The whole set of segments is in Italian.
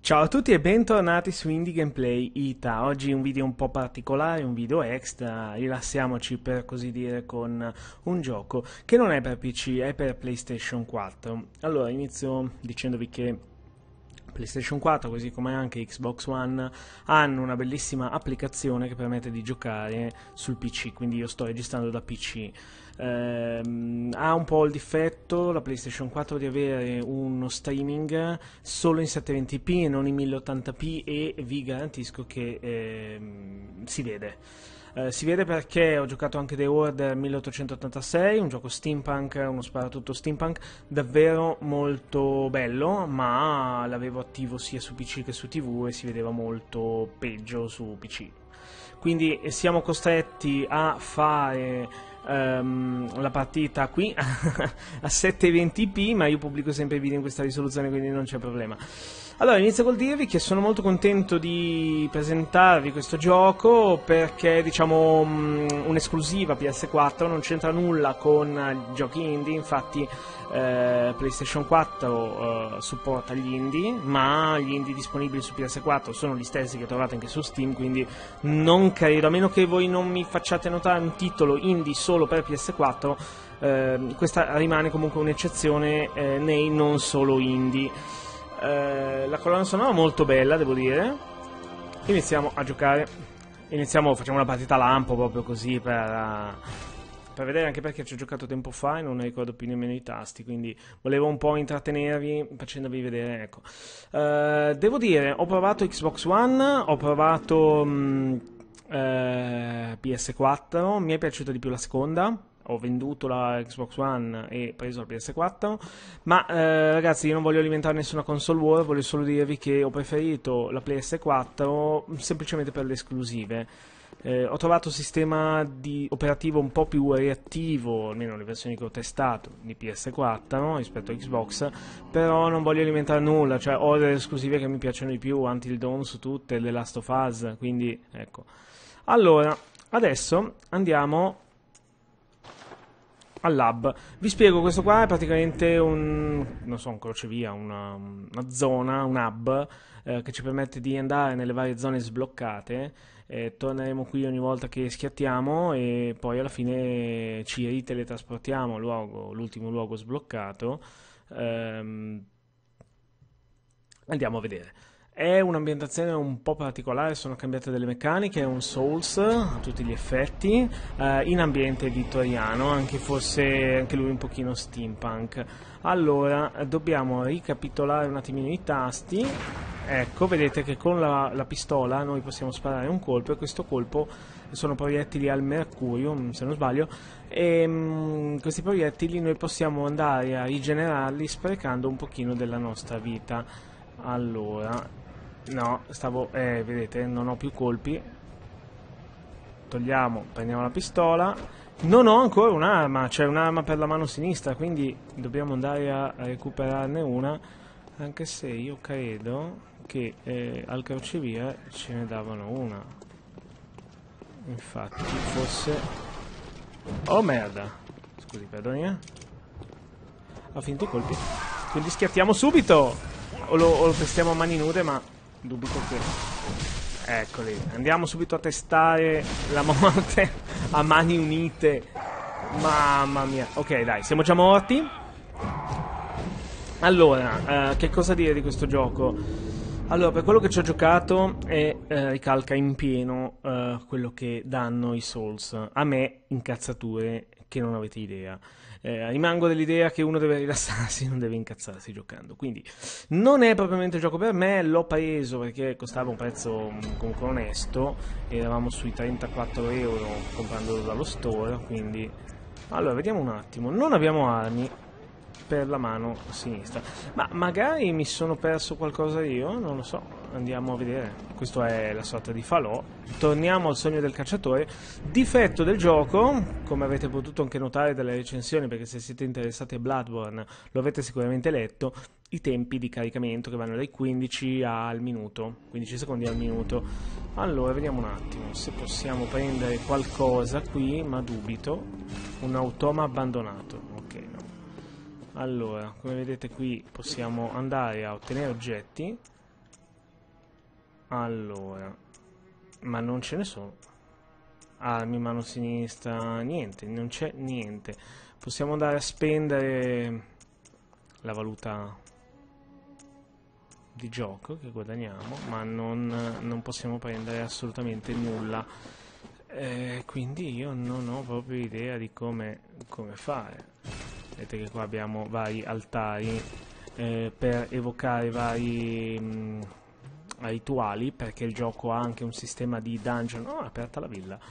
Ciao a tutti e bentornati su Indie Gameplay Ita. Oggi un video un po' particolare, un video extra, rilassiamoci per così dire con un gioco che non è per PC, è per PlayStation 4. Allora inizio dicendovi che PlayStation 4, così come anche Xbox One, hanno una bellissima applicazione che permette di giocare sul PC, quindi io sto registrando da PC. Ha un po' il difetto la PlayStation 4 di avere uno streaming solo in 720p e non in 1080p, e vi garantisco che si vede. Si vede perché ho giocato anche The Order 1886, un gioco steampunk, uno sparatutto steampunk davvero molto bello, ma l'avevo attivo sia su PC che su TV e si vedeva molto peggio su PC. Quindi siamo costretti a fare la partita qui a 720p, ma io pubblico sempre i video in questa risoluzione, quindi non c'è problema. Allora, inizio col dirvi che sono molto contento di presentarvi questo gioco perché, diciamo, un'esclusiva PS4, non c'entra nulla con giochi indie, infatti PlayStation 4 supporta gli indie, ma gli indie disponibili su PS4 sono gli stessi che trovate anche su Steam, quindi non credo, a meno che voi non mi facciate notare un titolo indie solo per PS4, questa rimane comunque un'eccezione nei non solo indie. La colonna sonora è molto bella, devo dire. Iniziamo a giocare. Facciamo una partita lampo proprio così per vedere, anche perché ci ho giocato tempo fa e non ne ricordo più nemmeno i tasti, quindi volevo un po' intrattenervi facendovi vedere, ecco. Devo dire, ho provato Xbox One, ho provato PS4, mi è piaciuta di più la seconda. Ho venduto la Xbox One e preso la PS4, ma ragazzi, io non voglio alimentare nessuna console war, voglio solo dirvi che ho preferito la PS4 semplicemente per le esclusive. Ho trovato un sistema operativo un po' più reattivo, almeno le versioni che ho testato di PS4 rispetto a Xbox, però non voglio alimentare nulla, cioè ho delle esclusive che mi piacciono di più, Until Dawn su tutte, The Last of Us, quindi ecco. Allora, adesso andiamo al lab. Vi spiego, questo qua è praticamente un crocevia, una zona, un hub che ci permette di andare nelle varie zone sbloccate. Torneremo qui ogni volta che schiattiamo e poi alla fine ci riteletrasportiamo l'ultimo luogo sbloccato. Andiamo a vedere. È un'ambientazione un po' particolare, sono cambiate delle meccaniche, è un Souls a tutti gli effetti, in ambiente vittoriano, anche lui un pochino steampunk. Allora, dobbiamo ricapitolare un attimino i tasti. Ecco, vedete che con la pistola noi possiamo sparare un colpo, e questo colpo sono proiettili al mercurio, se non sbaglio, e questi proiettili noi possiamo andare a rigenerarli sprecando un pochino della nostra vita. Allora, no, vedete, non ho più colpi. Prendiamo la pistola. Non ho ancora un'arma, c'è un'arma per la mano sinistra, quindi dobbiamo andare a recuperarne una, anche se io credo che al crocevia ce ne davano una. Infatti, forse... Oh merda! Scusi, perdoni. Ho finito i colpi. Quindi schiattiamo subito! O lo testiamo a mani nude, ma dubito che... Eccoli, andiamo subito a testare la morte a mani unite. Mamma mia. Ok, dai, siamo già morti. Allora, che cosa dire di questo gioco? Allora, per quello che ci ho giocato ricalca in pieno quello che danno i Souls. A me incazzature che non avete idea. Rimango dell'idea che uno deve rilassarsi, non deve incazzarsi giocando, quindi non è propriamente il gioco per me. L'ho preso perché costava un prezzo comunque onesto, eravamo sui 34 euro comprandolo dallo store, quindi... Allora, vediamo un attimo, non abbiamo armi per la mano sinistra, ma magari mi sono perso qualcosa io, non lo so, andiamo a vedere. Questo è la sorta di falò. Torniamo al sogno del cacciatore. Difetto del gioco, come avete potuto anche notare dalle recensioni, perché se siete interessati a Bloodborne lo avete sicuramente letto, i tempi di caricamento che vanno dai 15 al minuto, 15 secondi al minuto. Allora, vediamo un attimo se possiamo prendere qualcosa qui, ma dubito. Un automa abbandonato, ok, no. Allora, come vedete qui possiamo andare a ottenere oggetti. Allora, ma non ce ne sono. Armi, mano sinistra, niente, non c'è niente. Possiamo andare a spendere la valuta di gioco che guadagniamo, ma non possiamo prendere assolutamente nulla. Quindi io non ho proprio idea di come fare. Vedete che qua abbiamo vari altari per evocare vari rituali, perché il gioco ha anche un sistema di dungeon. Oh, è aperta la villa.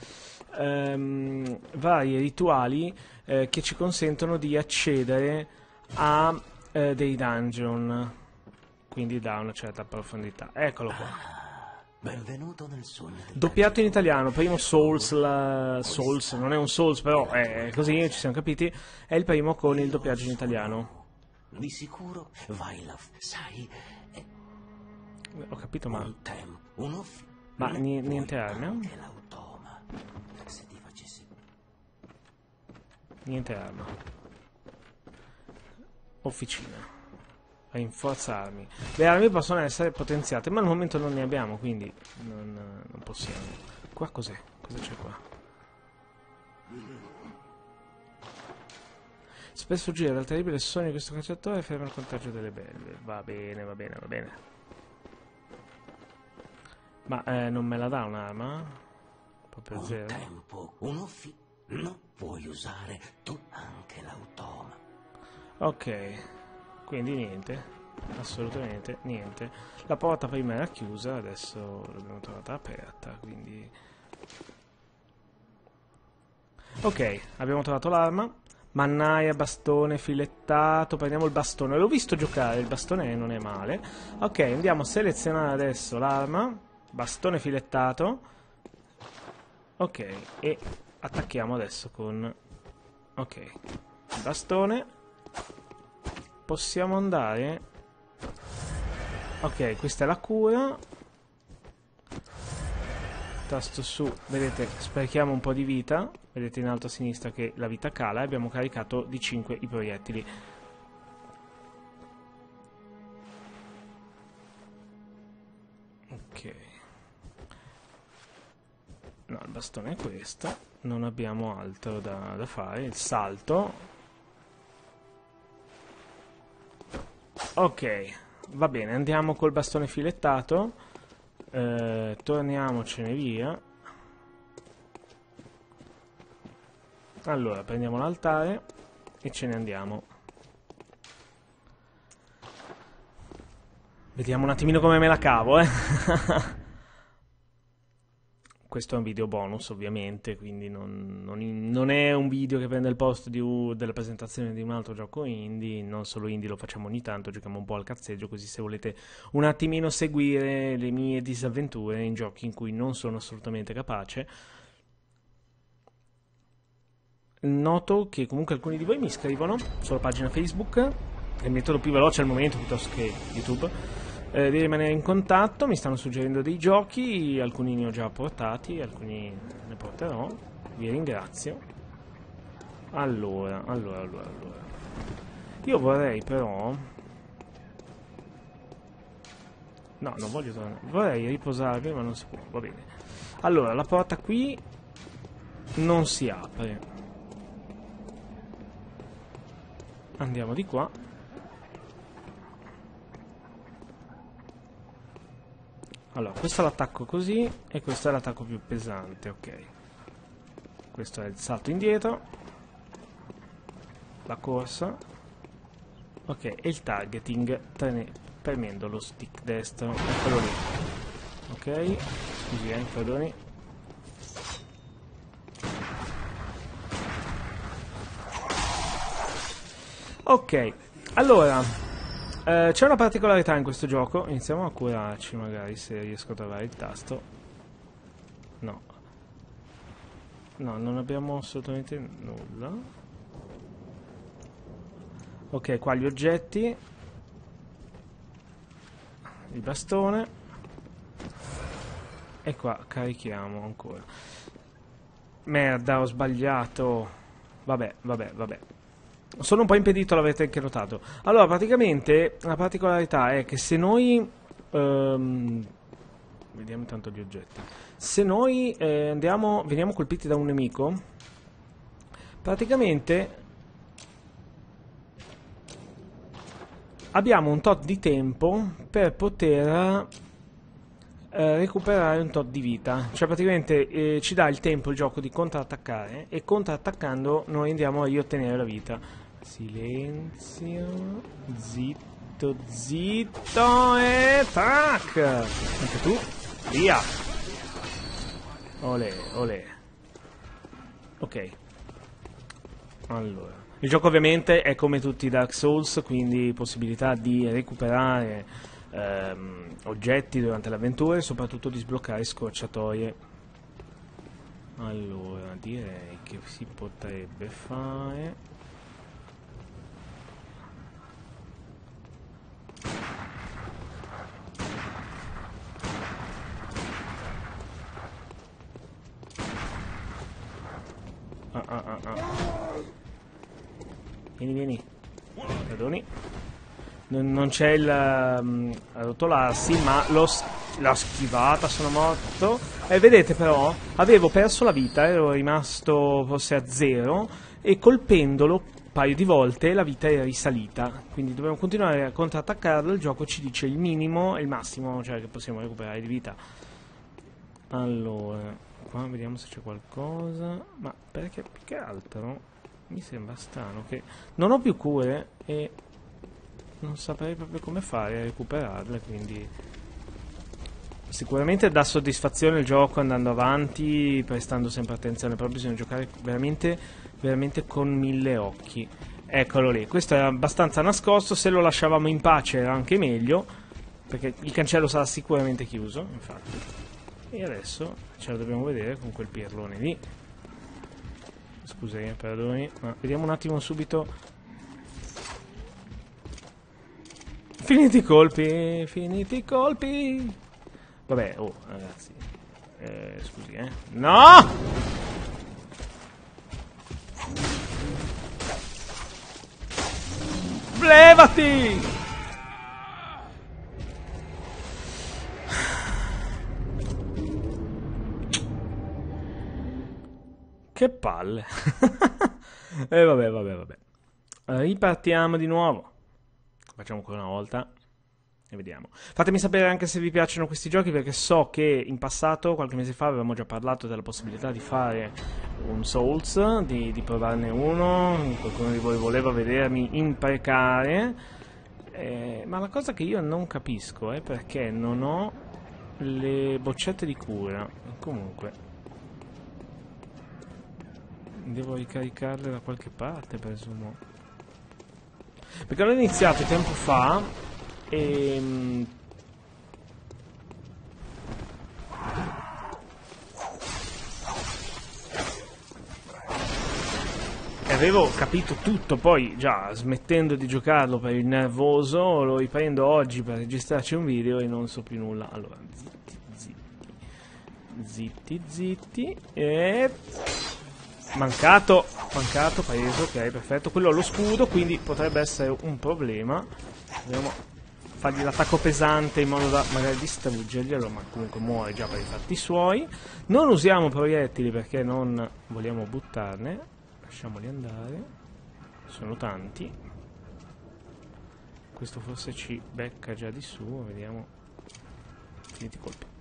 Vari rituali che ci consentono di accedere a dei dungeon, quindi da una certa profondità. Eccolo qua. Benvenuto nel sogno del Doppiato in italiano, primo Souls, Souls, non è un Souls però è così, ci siamo capiti, è il primo con il doppiaggio in italiano. Di sicuro Vailav, sai, è Ho capito, ma un tempo, uno niente armi, anche l'automa. Se ti facessi niente arma. Officina. Rinforza armi. Le armi possono essere potenziate, ma al momento non ne abbiamo, quindi non possiamo. Qua cos'è? Cosa c'è qua? Spesso gira dal terribile sogno di questo cacciatore e ferma il contagio delle belve. Va bene, va bene, va bene. Ma non me la dà un'arma? Proprio un zero? tempo, non puoi usare tu anche l'automa. Ok. Quindi niente, assolutamente niente. La porta prima era chiusa, adesso l'abbiamo trovata aperta, quindi... Ok, abbiamo trovato l'arma. Mannaia, bastone, filettato. Prendiamo il bastone. L'ho visto giocare, il bastone non è male. Ok, andiamo a selezionare adesso l'arma. Bastone filettato. Ok, e attacchiamo adesso con... Ok, il bastone. Possiamo andare... Ok, questa è la cura. Tasto su, vedete, sprechiamo un po' di vita. Vedete in alto a sinistra che la vita cala e abbiamo caricato di 5 i proiettili. Ok. No, il bastone è questo. Non abbiamo altro da fare. Il salto. Ok, va bene, andiamo col bastone filettato, torniamocene via. Allora, prendiamo l'altare e ce ne andiamo. Vediamo un attimino come me la cavo, Questo è un video bonus ovviamente, quindi non è un video che prende il posto della presentazione di un altro gioco indie. Non solo indie, lo facciamo ogni tanto, giochiamo un po' al cazzeggio, così se volete un attimino seguire le mie disavventure in giochi in cui non sono assolutamente capace. Noto che comunque alcuni di voi mi scrivono sulla pagina Facebook, è il metodo più veloce al momento piuttosto che YouTube, di rimanere in contatto. Mi stanno suggerendo dei giochi, alcuni ne ho già portati, alcuni ne porterò. Vi ringrazio. Allora. Io vorrei però... No, non voglio tornare. Vorrei riposarmi, ma non si può, va bene. Allora, la porta qui non si apre. Andiamo di qua. Allora, questo è l'attacco così e questo è l'attacco più pesante, ok. Questo è il salto indietro, la corsa, ok, e il targeting premendo lo stick destro, eccolo lì. Ok, scusi, perdoni. Ok, allora... c'è una particolarità in questo gioco. Iniziamo a curarci magari, se riesco a trovare il tasto. No, non abbiamo assolutamente nulla. Ok, qua gli oggetti, il bastone, e qua carichiamo ancora. Merda, ho sbagliato. Vabbè. Sono un po' impedito, l'avete anche notato. Allora, praticamente, la particolarità è che se noi Vediamo intanto gli oggetti. Se noi veniamo colpiti da un nemico, praticamente abbiamo un tot di tempo per poter recuperare un tot di vita. Cioè praticamente ci dà il tempo il gioco di contrattaccare, e contrattaccando noi andiamo a riottenere la vita. Silenzio, zitto, zitto e tac! Anche tu, via! Olè, olè. Ok. Allora, il gioco ovviamente è come tutti i Dark Souls, quindi possibilità di recuperare oggetti durante l'avventura e soprattutto di sbloccare scorciatoie. Allora, direi che si potrebbe fare... Vieni, vieni. Perdoni. Non c'è il arrotolarsi, ma l'ho schivata, sono morto. E vedete però, avevo perso la vita, ero rimasto forse a 0, e colpendolo un paio di volte la vita è risalita. Quindi dobbiamo continuare a contrattaccarlo, il gioco ci dice il minimo e il massimo, cioè che possiamo recuperare di vita. Allora, qua vediamo se c'è qualcosa, ma perché più che altro mi sembra strano che non ho più cure e non saprei proprio come fare a recuperarle, quindi sicuramente dà soddisfazione il gioco andando avanti, prestando sempre attenzione, però bisogna giocare veramente, veramente con 1000 occhi. Eccolo lì, questo è abbastanza nascosto, se lo lasciavamo in pace era anche meglio, perché il cancello sarà sicuramente chiuso, infatti. E adesso ce la dobbiamo vedere con quel pirlone lì. Scusi, perdoni, ma vediamo un attimo subito. Finiti i colpi, finiti i colpi. Vabbè, oh, ragazzi. Scusi, No! Levati! Che palle. Vabbè, vabbè, vabbè. Ripartiamo di nuovo. Facciamo ancora una volta e vediamo. Fatemi sapere anche se vi piacciono questi giochi, perché so che in passato, qualche mese fa, avevamo già parlato della possibilità di fare un Souls, di provarne uno. Qualcuno di voi voleva vedermi imprecare, ma la cosa che io non capisco è perché non ho le boccette di cura. Comunque devo ricaricarle da qualche parte, presumo. Perché l'ho iniziato tempo fa e avevo capito tutto, poi già smettendo di giocarlo per il nervoso lo riprendo oggi per registrarci un video e non so più nulla. Allora, zitti e... Mancato, preso, ok, perfetto. Quello ha lo scudo, quindi potrebbe essere un problema. Dobbiamo fargli l'attacco pesante in modo da magari distruggerglielo, ma comunque muore già per i fatti suoi. Non usiamo proiettili perché non vogliamo buttarne. Lasciamoli andare. Sono tanti. Questo forse ci becca già di su, vediamo. Finiti i colpi.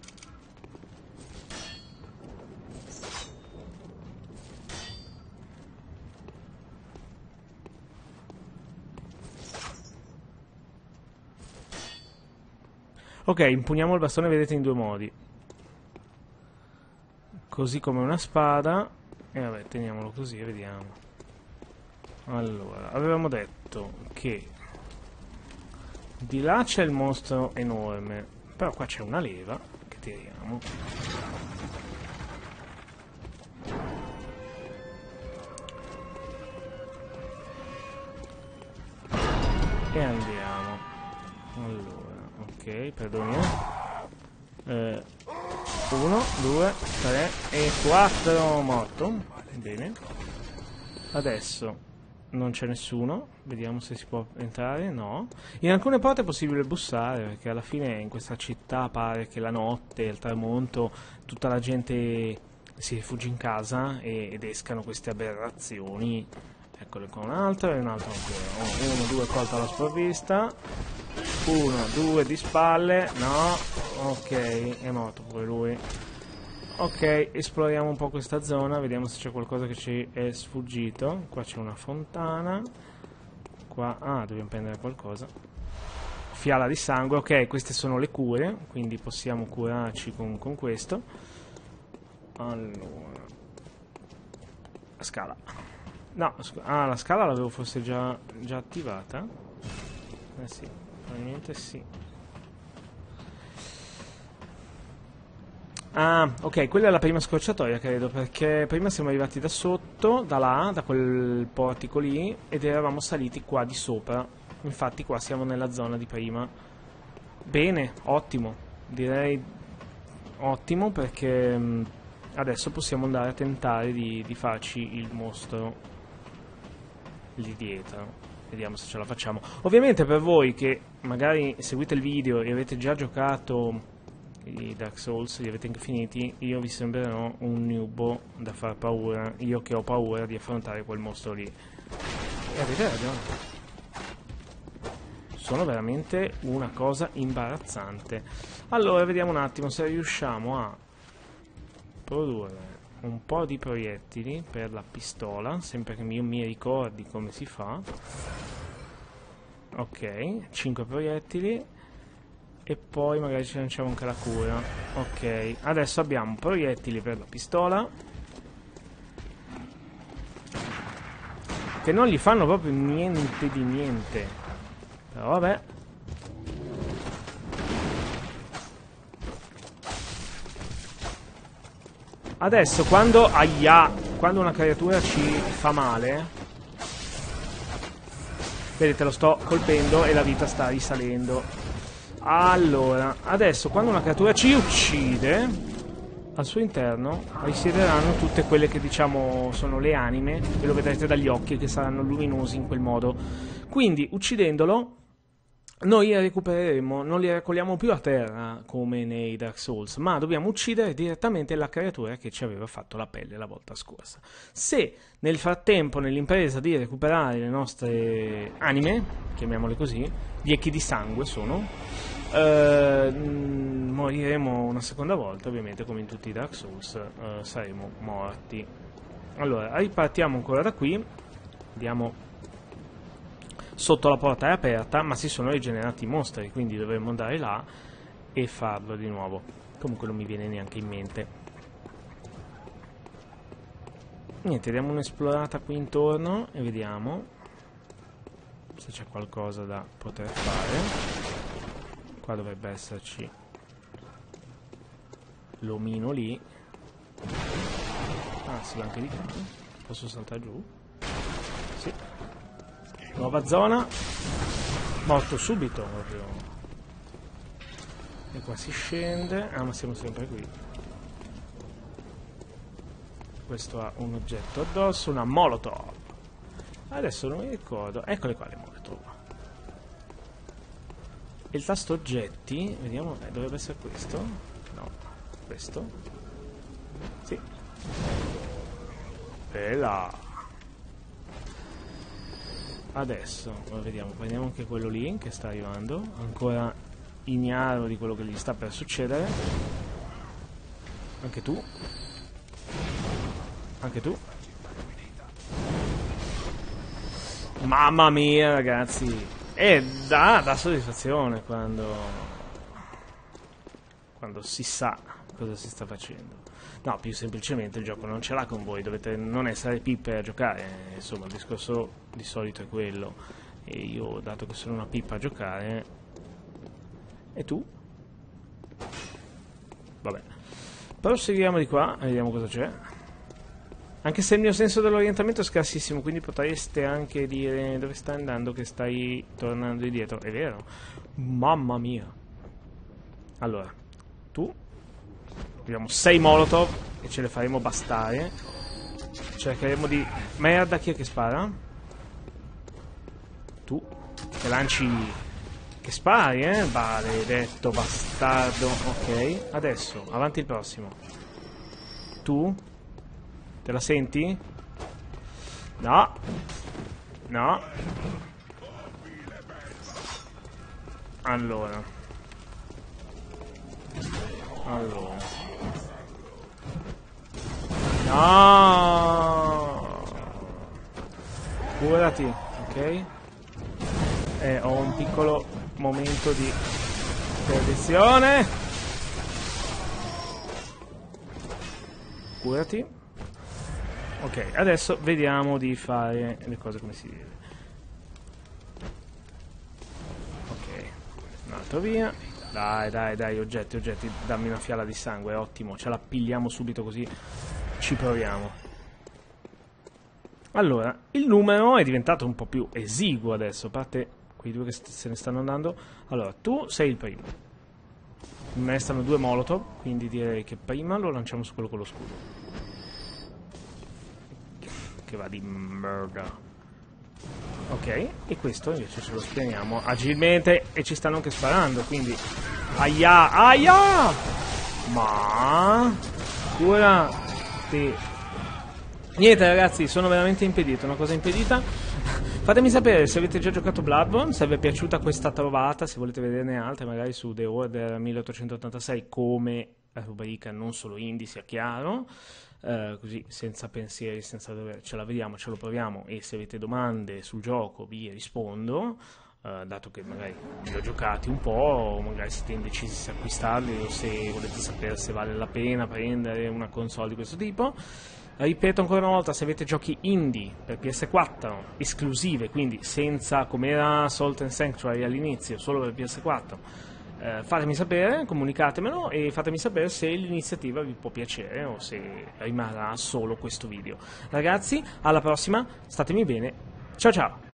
Ok, impugniamo il bastone, vedete, in due modi. Così come una spada. E vabbè, teniamolo così e vediamo. Allora, avevamo detto che di là c'è il mostro enorme, però qua c'è una leva che tiriamo. E andiamo. Allora, ok, perdoni. 1, 2, 3 e 4. Morto. Bene. Adesso non c'è nessuno. Vediamo se si può entrare. No. In alcune porte è possibile bussare, perché alla fine in questa città pare che la notte, il tramonto, tutta la gente si rifugi in casa ed escano queste aberrazioni. Eccole qua, un'altra e un'altra ancora. 1, 2 colta alla sprovvista. 1, 2 di spalle. No. Ok, è morto pure lui. Ok, esploriamo un po' questa zona, vediamo se c'è qualcosa che ci è sfuggito. Qua c'è una fontana. Qua, dobbiamo prendere qualcosa. Fiala di sangue, ok, queste sono le cure, quindi possiamo curarci con questo. Allora, la scala. No, la scala l'avevo forse già attivata. Eh sì, probabilmente sì. Ah, ok, quella è la prima scorciatoia, credo, perché prima siamo arrivati da sotto, da quel portico lì, ed eravamo saliti qua di sopra. Infatti qua siamo nella zona di prima. Bene, ottimo, direi ottimo, perché adesso possiamo andare a tentare di farci il mostro lì dietro. Vediamo se ce la facciamo. Ovviamente per voi che magari seguite il video e avete già giocato i Dark Souls, li avete anche finiti, io vi sembrerò un nubo da far paura, io che ho paura di affrontare quel mostro lì. E avete ragione, sono veramente una cosa imbarazzante. Allora vediamo un attimo se riusciamo a produrre un po' di proiettili per la pistola, sempre che io mi ricordi come si fa. Ok, 5 proiettili. E poi magari ci lanciamo anche la cura. Ok, adesso abbiamo proiettili per la pistola, che non gli fanno proprio niente di niente. Però vabbè. Adesso quando una creatura ci fa male, vedete, lo sto colpendo e la vita sta risalendo. Allora, adesso quando una creatura ci uccide, al suo interno risiederanno tutte quelle che diciamo sono le anime, e lo vedrete dagli occhi che saranno luminosi in quel modo. Quindi uccidendolo noi recupereremo, non li raccogliamo più a terra come nei Dark Souls, ma dobbiamo uccidere direttamente la creatura che ci aveva fatto la pelle la volta scorsa. Se nel frattempo, nell'impresa di recuperare le nostre anime, chiamiamole così, gli echi di sangue sono, moriremo una seconda volta, ovviamente come in tutti i Dark Souls, saremo morti. Allora, ripartiamo ancora da qui, vediamo. Sotto la porta è aperta, ma si sono rigenerati i mostri, quindi dovremmo andare là e farlo di nuovo. Comunque non mi viene neanche in mente. Niente, diamo un'esplorata qui intorno e vediamo se c'è qualcosa da poter fare. Qua dovrebbe esserci l'omino lì. Ah, si va anche di qua. Posso saltare giù? Sì. Nuova zona. Morto subito proprio. E qua si scende. Ah, ma siamo sempre qui. Questo ha un oggetto addosso, una molotov. Adesso non mi ricordo. Eccole qua le molotov. E il tasto oggetti, vediamo, dovrebbe essere questo. No, questo. Sì. E là. Adesso vediamo, prendiamo anche quello lì che sta arrivando, ancora ignaro di quello che gli sta per succedere. Anche tu. Anche tu. Mamma mia, ragazzi. Dà soddisfazione quando si sa cosa si sta facendo. No, più semplicemente il gioco non ce l'ha con voi, dovete non essere pippe a giocare, insomma il discorso di solito è quello. E io, dato che sono una pippa a giocare... E tu? Vabbè. Proseguiamo di qua, vediamo cosa c'è. Anche se il mio senso dell'orientamento è scarsissimo, quindi potreste anche dire dove stai andando che stai tornando indietro. È vero? Mamma mia. Allora, tu... Abbiamo 6 molotov e ce le faremo bastare. Cercheremo di... Merda, chi è che spara? tu che lanci, che spari, maledetto bastardo. Ok, adesso avanti il prossimo. Tu te la senti? No, no. Allora, no, curati, ok? Ho un piccolo momento di perdizione. Curati. Ok, adesso vediamo di fare le cose come si deve. Ok, un altro via. Dai, oggetti, dammi una fiala di sangue, ottimo, ce la pigliamo subito così ci proviamo. Allora, il numero è diventato un po' più esiguo adesso, a parte quei due che se ne stanno andando. Allora, tu sei il primo. Me ne stanno 2 molotov, quindi direi che prima lo lanciamo su quello con lo scudo. Che va di merda. Ok, e questo invece ce lo spianiamo agilmente e ci stanno anche sparando, quindi... Aia! Ma... Curati. Niente ragazzi, sono veramente impedito, una cosa impedita. Fatemi sapere se avete già giocato Bloodborne, se vi è piaciuta questa trovata, se volete vederne altre magari su The Order 1886 come rubrica non solo indie, sia chiaro. Così senza pensieri, senza dover, ce la vediamo, ce lo proviamo, e se avete domande sul gioco vi rispondo, dato che magari li ho giocati un po', o magari siete indecisi se acquistarli o se volete sapere se vale la pena prendere una console di questo tipo. Ripeto ancora una volta, se avete giochi indie per PS4 esclusive, quindi senza, come era Salt and Sanctuary all'inizio, solo per PS4, fatemi sapere, comunicatemelo e fatemi sapere se l'iniziativa vi può piacere o se rimarrà solo questo video. Ragazzi, alla prossima, statemi bene, ciao ciao!